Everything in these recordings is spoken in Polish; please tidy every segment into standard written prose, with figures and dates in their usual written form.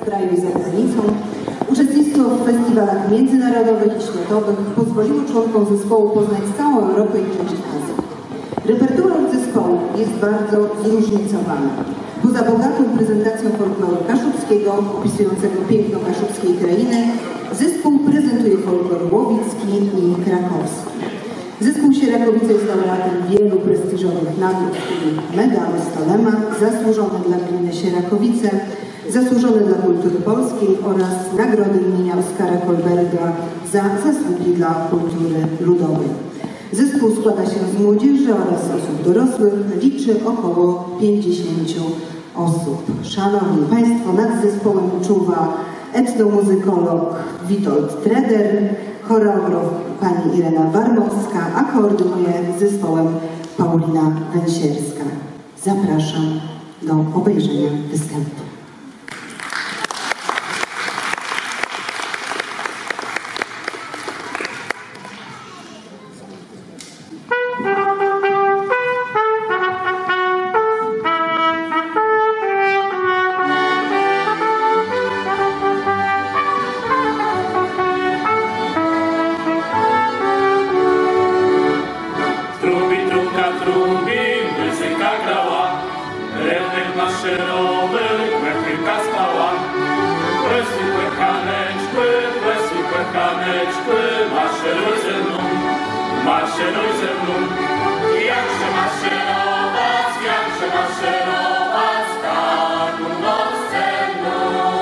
kraju i za granicą. Uczestnictwo w festiwalach międzynarodowych i światowych pozwoliło członkom zespołu poznać całą Europę i część Azji. Repertuar zespołu jest bardzo zróżnicowany. Poza bogatą prezentacją folkloru kaszubskiego, opisującego piękno kaszubskiej krainy, zespół prezentuje folklor łowicki i krakowski. Zespół Sierakowice jest laureatem wielu prestiżowych nagród, w tym medal Stolema, zasłużony dla gminy Sierakowice, zasłużony dla kultury polskiej oraz nagrody imienia Oskara Kolberga za zasługi dla kultury ludowej. Zespół składa się z młodzieży oraz osób dorosłych, liczy około 50 osób. Szanowni Państwo, nad zespołem czuwa etnomuzykolog Witold Treder, choreograf pani Irena Warmowska, a koordynuje zespołem Paulina Węsierska. Zapraszam do obejrzenia występu. Maszeruj ze mną, jakże maszerować, taką noc ze mną.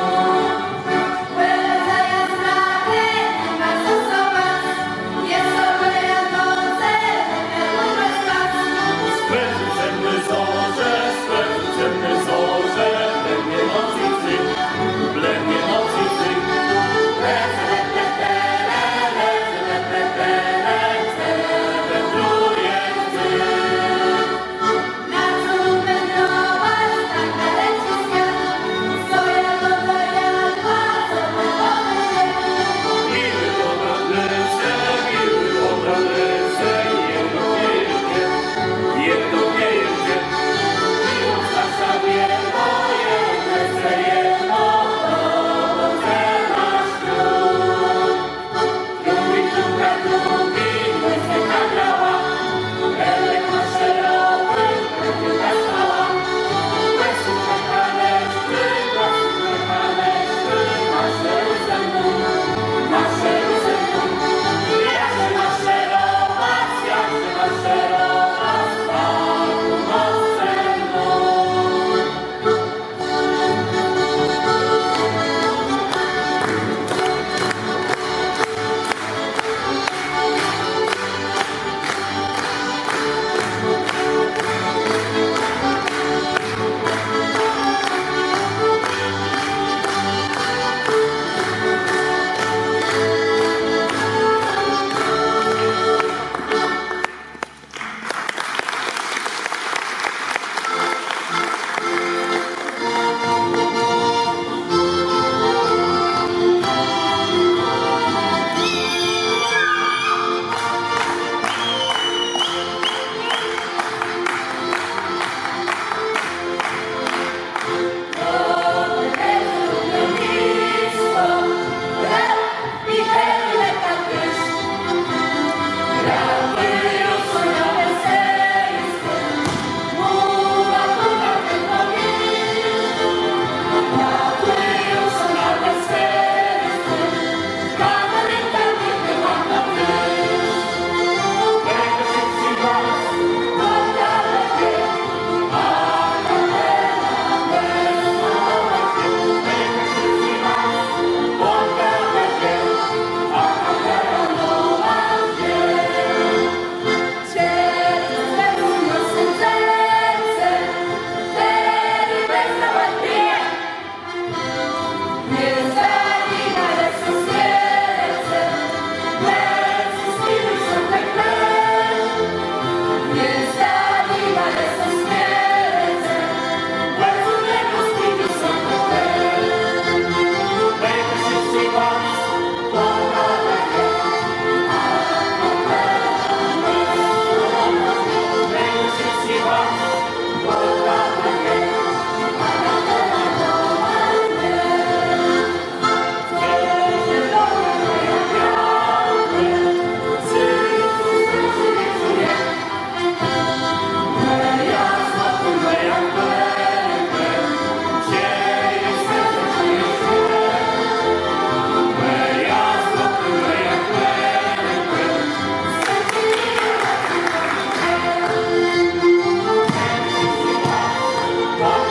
Łeza jasna, ma zasować, jest sobie jadące, nie spać. Spędź ciemne zorze, blędnie nocy ty, Na co będą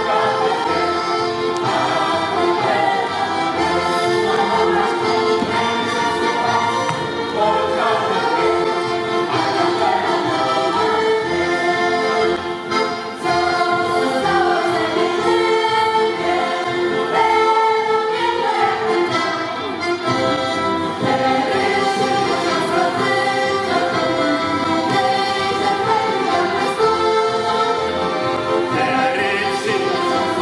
Thank you.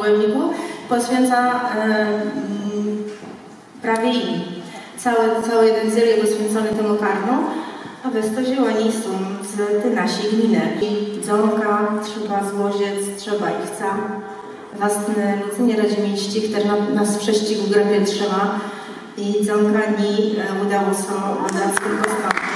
Gołębniku, poświęca prawie im. Cały jeden cyrk poświęcony temu karnu, a wystąpił oni są z tej naszej gminy. Dzonka, trzeba złożyć, trzeba ich chca. Własne nie rodzimiści, które nas w prześcigu grabie trzyma i dzonka nie udało się udać tylko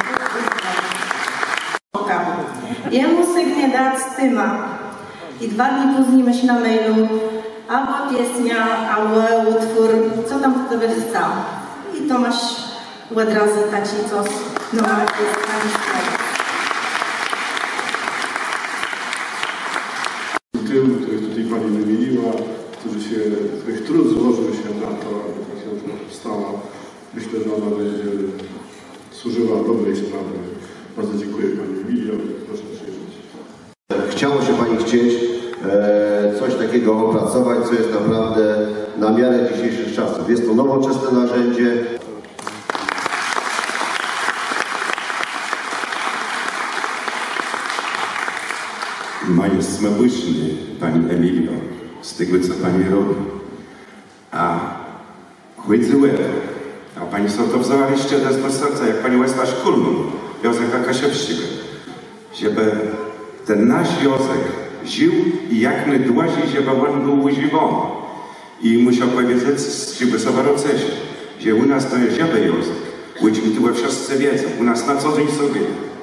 Jemu sygnie dać tyma i 2 dni później myśl na mailu albo piesnia, albo utwór, co tam kto by chciał. I to masz od razu taci coś nowego Tym, których tutaj Pani wymieniła, których trud złożył się na to, aby ta książka powstała. Myślę, że ona będzie służyła dobrej sprawie. Bardzo dziękuję Pani Emilio. Proszę przyjrzeć. Chciało się Pani chcieć coś takiego opracować, co jest naprawdę na miarę dzisiejszych czasów. Jest to nowoczesne narzędzie. Maju smyłyszny, Pani Emilio, z tego, co Pani robi. A chwyciły, a Pani sobie to wzęła jeszcze do serca, jak Pani łesła szkolną, Józefa Kasiewskiego, żeby ten nasz Józek żył i jak my dłazi, żeby on był używany. I musiał powiedzieć, żeby sobie rocesie, że u nas to jest żeby Józek, łyśmy tu wszyscy wiedzą, u nas na co dzień sobie.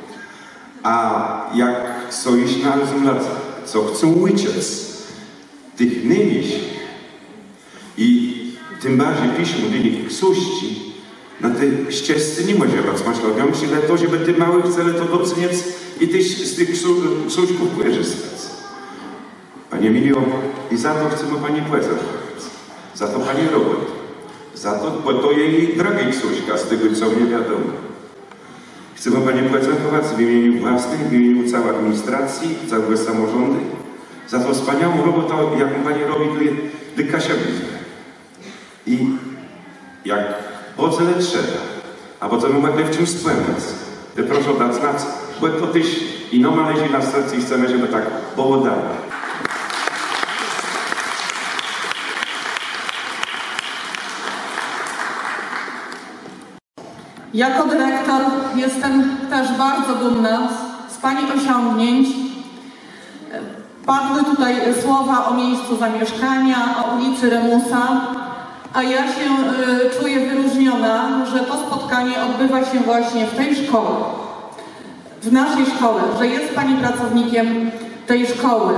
A jak są iść na rozmlace, co chcą uciec tych niemieśli i tym bardziej piszą do nich ksuści, na tej ścieżce nie może rozmaślawią, ale to, żeby ty małych cele to doceniec i ty z tych ksuśków korzystać. Panie Emilio, i za to chcemy Pani płacać. Za to Pani robi. Za to, bo to jej drogi ksuśka, z tego co nie wiadomo. Chcemy Pani podziękować w imieniu własnym, w imieniu całej administracji, całego samorządu za tą wspaniałą robotę, jaką Pani robi dla Kasiewicza. I jak podzele trzeba, a potem mogli w czymś spłynąć, to proszę dać znać, bo to tyś i noma leży na sercu i chcemy, żeby tak było dalej. Jako dyrektor jestem też bardzo dumna z Pani osiągnięć. Padły tutaj słowa o miejscu zamieszkania, o ulicy Remusa, a ja się czuję wyróżniona, że to spotkanie odbywa się właśnie w tej szkole, w naszej szkole, że jest Pani pracownikiem tej szkoły.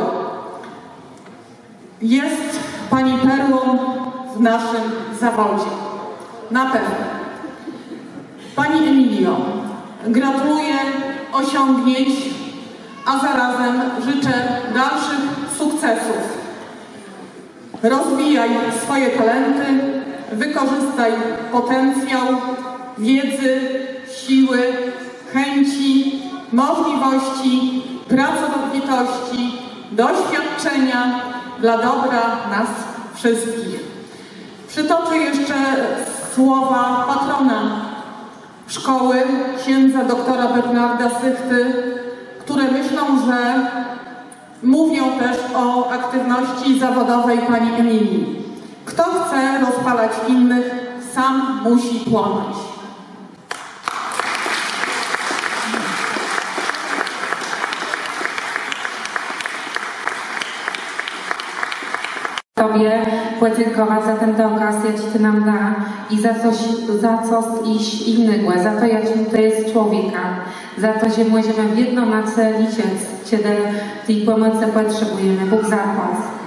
Jest Pani perłą w naszym zawodzie. Na pewno. Pani Emilio, gratuluję osiągnięć, a zarazem życzę dalszych sukcesów. Rozwijaj swoje talenty, wykorzystaj potencjał wiedzy, siły, chęci, możliwości, pracowitości, doświadczenia dla dobra nas wszystkich. Przytoczę jeszcze słowa patrona szkoły, księdza doktora Bernarda Sychty, które myślą, że mówią też o aktywności zawodowej Pani Emilii. Kto chce rozpalać innych, sam musi płonąć. Tobie podziękować za ten okazję, Ci Ty nam da i za coś iść innego, za to, jak to jest człowieka, za to, że możemy w jedno na liczyć, kiedy tej pomocy potrzebujemy. Bóg zapłać.